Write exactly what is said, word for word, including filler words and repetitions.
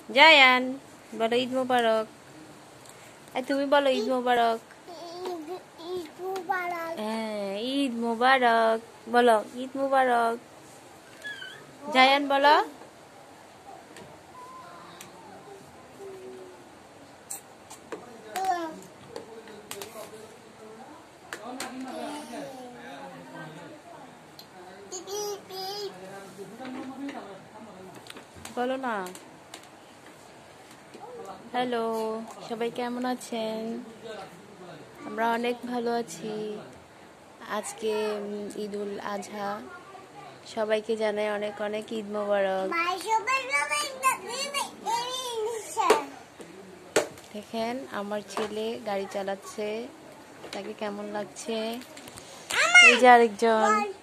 জায়ান বলো ঈদ মোবারক। তুমি বলো ঈদ মোবারক। হ্যাঁ ঈদ মোবারক বলো, ঈদ মোবারক। জায়ান বলো। বলো না। হ্যালো, সবাই কেমন আছেন? আমরা অনেক ভালো আছি। আজকে ঈদ উল আজহা, সবাইকে জানাই অনেক অনেক ঈদ মোবারক। দেখেন আমার ছেলে গাড়ি চালাচ্ছে, তাকে কেমন লাগছে? এই যে আরেকজন।